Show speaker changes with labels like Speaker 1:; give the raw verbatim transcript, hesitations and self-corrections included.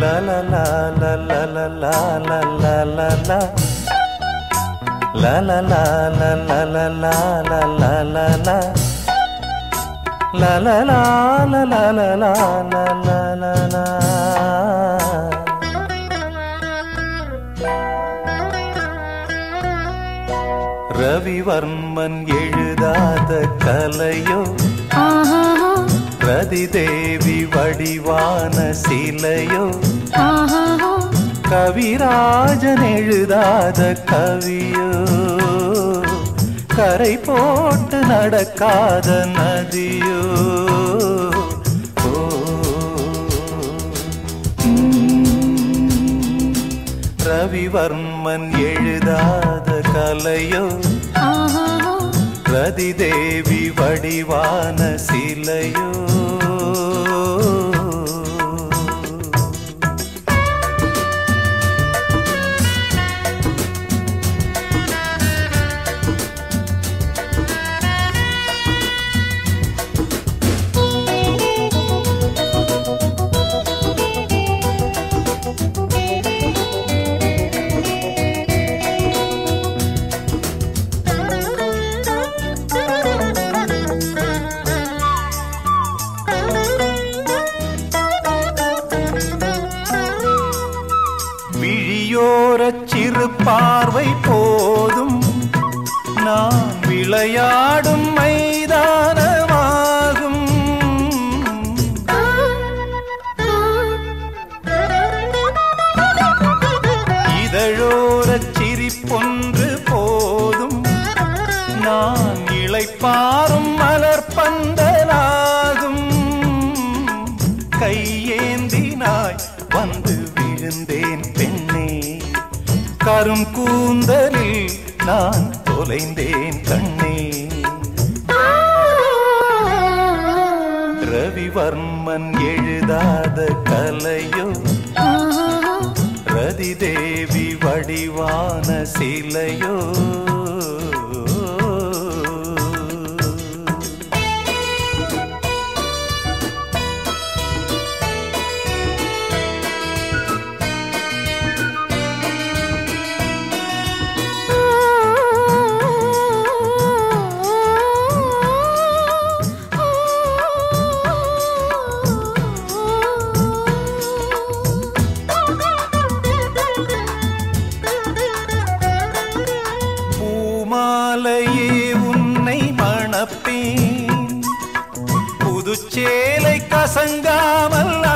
Speaker 1: La la la la la la la la la la la La la la la la la la la la la la La la la la la la la la la la Ravivarman எழுதாத கலையோ ரதிதேவி வடிவான சிலையோ கவிராஜன் எழுதாத கவியோ கரை போட்டு நடக்காத நதியோ ரவிவர்மன் எழுதாத கலையோ ரதிதேவி வடிவான சிலையோ சிறு பார்வை போதும் நான் விளையாடும் மைதானமாகும் இதழோர சிரிப்பொன்று போதும் நான் இளைப்பாறும் மலர் பந்தலாகும் கையேந்தினாய் வந்து விழுந்தேன் பெண்ணே கரும் கூந்தலில் நான் தொலைந்தேன் கண்ணே ரவிவர்மன் எழுதாத கலையோ ரதிதேவி வடிவான சிலையோ உன்னை மணப்பேன் புதுச்சேலை கசங்காமல்